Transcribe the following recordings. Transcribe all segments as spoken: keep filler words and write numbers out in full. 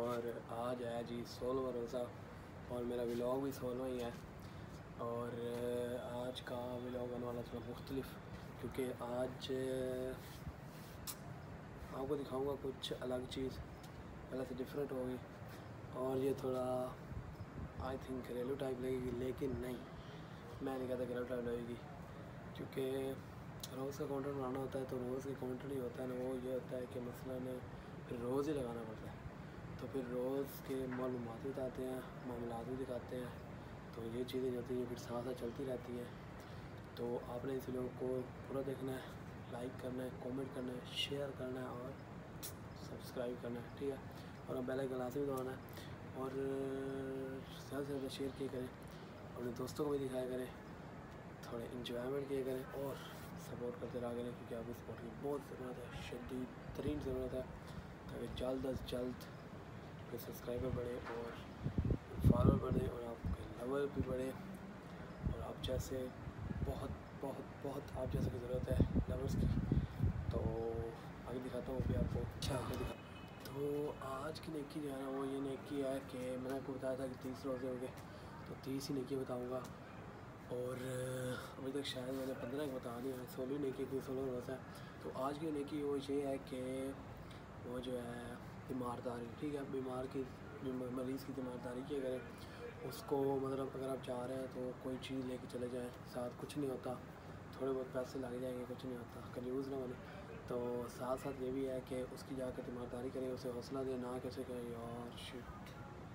और आज है जी सोलहवां रोज़ा और मेरा व्लॉग भी सोलहवां ही है। और आज का व्लॉग आने वाला थोड़ा मुख्तलिफ, क्योंकि आज आपको दिखाऊंगा कुछ अलग चीज़, पहले से डिफरेंट होगी और ये थोड़ा आई थिंक घरेलू टाइप लगेगी, लेकिन नहीं, मैं नहीं कहता घरेलू टाइप लगेगी, क्योंकि रोज़ का कंटेंट बनाना होता है तो रोज़ के कंटेंट ही होता है ना। वो ये होता है कि मसलन फिर रोज़ ही लगाना पड़ता है, तो फिर रोज़ के मालूमात भी बताते हैं, मामलात भी दिखाते हैं, तो ये चीज़ें जो होती हैं फिर साथ साथ चलती रहती हैं। तो आपने इस वीडियो को पूरा देखना है, लाइक करना है, कमेंट करना है, शेयर करना है और सब्सक्राइब करना है, ठीक है। और अब बेल आइकन लाज़मी दबाना है और ज़्यादा से ज़्यादा शेयर किया करें, अपने दोस्तों को भी दिखाया करें, थोड़े इंजॉयमेंट किया करें और सपोर्ट करते रहा करें, क्योंकि आपकी सपोर्ट की बहुत ज़रूरत है, शदीद तरीन ज़रूरत है, ताकि जल्द अज जल्द कोई सब्सक्राइबर बढ़े और फॉलोअर बढ़े और आपके लवर भी बढ़े और आप जैसे बहुत बहुत बहुत आप जैसे की ज़रूरत है लवर्स की। तो आगे दिखाता हूँ अभी आपको। अच्छा दिखा तो आज की नेकी जो है ना, वो ये नेकी है कि मैंने आपको बताया था कि तीस रोज़े हो गए, तो तीस ही नेकी बताऊँगा। और अभी तक शायद मैंने पंद्रह की बता दी है, सोलह नेकी की सोलह रोज़ा है। तो आज की नेकी वो ये है कि वो जो है बीमारदारी, ठीक है, बीमार की मरीज़ की तीमारदारी किया करें उसको। मतलब अगर आप जा रहे हैं तो कोई चीज़ लेके चले जाएं, साथ कुछ नहीं होता, थोड़े बहुत पैसे लग जाएंगे, कुछ नहीं होता, कंफ्यूज ना बने। तो साथ साथ ये भी है कि उसकी जाकर तीमारदारी करें, उसे हौसला दें, ना कैसे कहें यार शिट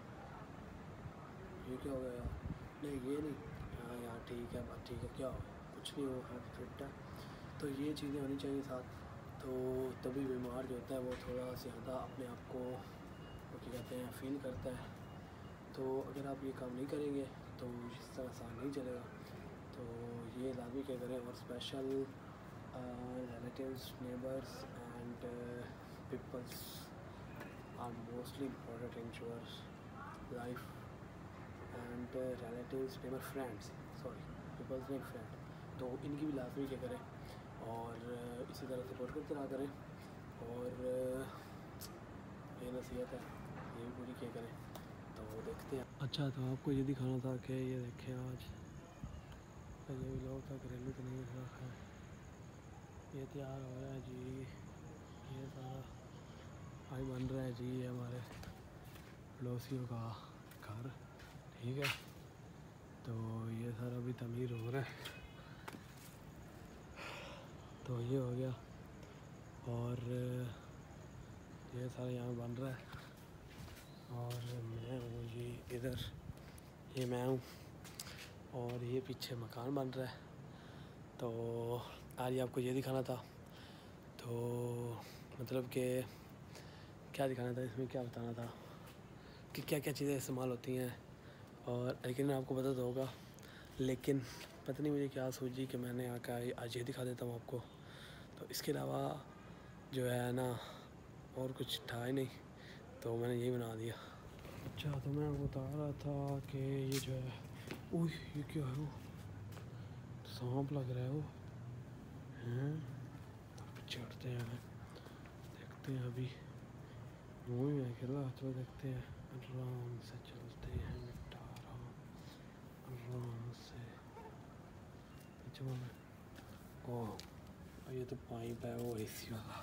ये क्या हो गया यार, नहीं ये नहीं, हाँ यार ठीक है बात ठीक है, क्या हो कुछ नहीं हो, हाँ फिट है। तो ये चीज़ें होनी चाहिए साथ, तो तभी बीमार जो होता है वो थोड़ा ज़्यादा अपने आप को वो क्या कहते हैं फील करता है। तो अगर आप ये काम नहीं करेंगे तो इस तरह आसान नहीं चलेगा। तो ये लाजमी क्या करें, और special relatives, neighbours and peoples are mostly important in your life and relatives, neighbour, friends, sorry peoples neighbour friend, तो इनकी भी लाजमी क्या करें और इसी तरह सपोर्ट करते रहा करें। और ये नसीहत है, ये भी पूरी क्या करें। तो देखते हैं। अच्छा तो आपको ये दिखाना था कि ये देखें आज ये भी लोग था घरेलू तो नहीं रखा है, ये तैयार हो रहा है जी, ये सारा आज बन रहा है जी, ये हमारे पड़ोसियों का घर, ठीक है। तो ये सारा भी तमीर हो रहा है, तो ये हो गया और ये सारा यहाँ बन रहा है और मैं हूँ जी इधर, ये मैं हूँ और ये पीछे मकान बन रहा है। तो आज आपको ये दिखाना था, तो मतलब कि क्या दिखाना था, इसमें क्या बताना था कि क्या क्या चीज़ें इस्तेमाल होती हैं। और लेकिन आपको पता तो होगा, लेकिन पता नहीं मुझे क्या सूझी कि मैंने आकर आज ये दिखा देता हूँ आपको। तो इसके अलावा जो है ना और कुछ था ही नहीं, तो मैंने यही बना दिया। अच्छा तो मैं आपको बता रहा था कि ये जो है, ओह ये क्या है, वो सांप लग रहा है, वो हैं, चढ़ते हैं, देखते हैं, अभी मुँह में अकेला, तो देखते हैं, आराम से चलते हैं बेटा, आराम आराम से। ओह ये तो पाइप है वो एसी वाला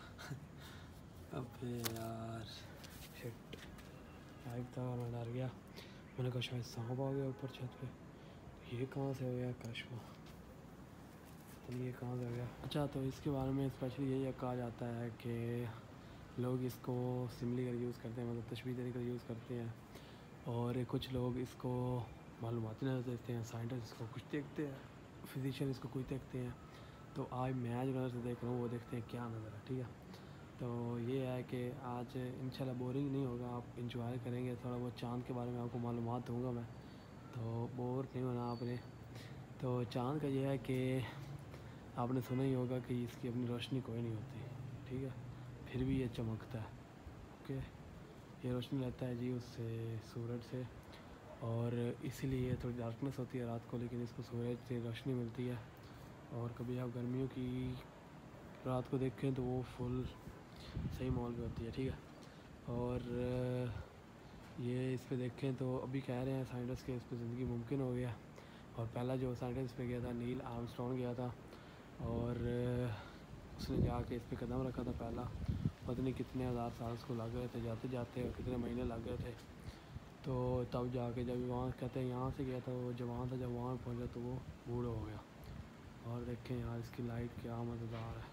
अबे यार शिट, पाइप था, मैं डर गया, मैंने कहा शायद सांप आ गया ऊपर छत पे। तो ये कहाँ से हो गया कशवा, तो ये कहाँ से हो गया। अच्छा तो इसके बारे में स्पेशली यही कहा जाता है कि लोग इसको सिमली कर यूज़ करते हैं, मतलब तशबीह देने का यूज़ करते हैं, और कुछ लोग इसको मालूमाती नज़र देते हैं, साइंटिस्ट इसको कुछ देखते हैं, फिजिशियन इसको कुछ देखते हैं। तो आज मैं जो नज़र से देख रहा हूँ वो देखते हैं क्या नज़र है, ठीक है। तो ये है कि आज इंशाल्लाह बोरिंग नहीं होगा, आप इंजॉय करेंगे, थोड़ा बहुत चाँद के बारे में आपको मालूमात दूँगा मैं, तो बोर नहीं होना आपने। तो चाँद का ये है कि आपने सुना ही होगा कि इसकी अपनी रोशनी कोई नहीं होती, ठीक है, फिर भी ये चमकता है, ओके। ये रोशनी लेता है जी उससे, सूरज से, और इसीलिए थोड़ी डार्कनेस होती है रात को, लेकिन इसको सूरज से रोशनी मिलती है। और कभी आप गर्मियों की रात को देखें तो वो फुल सही माहौल पे होती है, ठीक है। और ये इस पे देखें तो अभी कह रहे हैं साइंटिस्ट के इस पर ज़िंदगी मुमकिन हो गया। और पहला जो साइंटिस्ट पे गया था नील आर्मस्ट्रॉन्ग गया था और उसने जाके इस पे कदम रखा था पहला। पता नहीं कितने हज़ार साल उसको लग गए थे जाते जाते और कितने महीने लग गए थे। तो तब जाके जब वहाँ कहते हैं यहाँ से गया था वो जवान था, जब वहाँ पहुँचा तो वो बूढ़ा हो गया। और देखें यार इसकी लाइट क्या मज़ेदार है।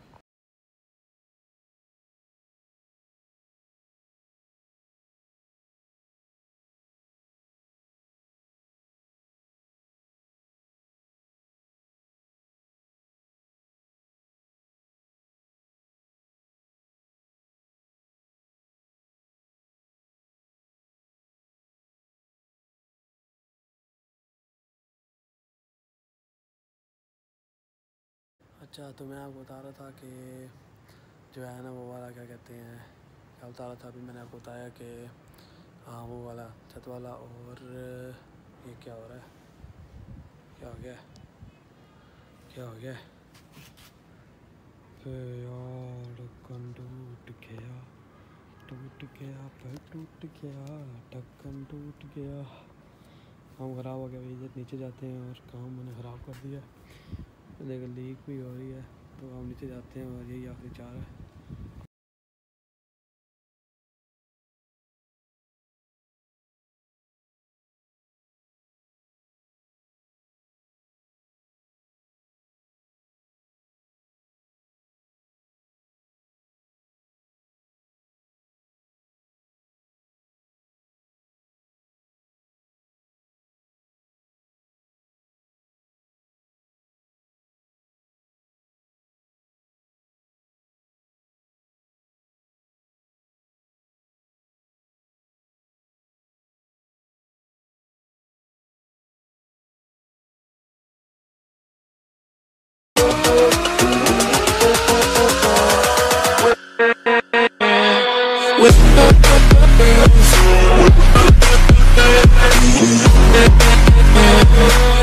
अच्छा तो मैं आपको बता रहा था कि जो है ना वो वाला क्या कहते हैं, क्या बता रहा था अभी मैंने आपको बताया कि हाँ वो वाला छत वाला। और ये क्या हो रहा है, क्या हो गया क्या हो गया यार, ढक्कन टूट गया टूट गया फिर टूट गया ढक्कन टूट गया। काम ख़राब हो गया भाई, नीचे जाते हैं और काम मैंने ख़राब कर दिया। देखो लीक भी हो रही है तो हम नीचे जाते हैं और यही आखिरी चार है। With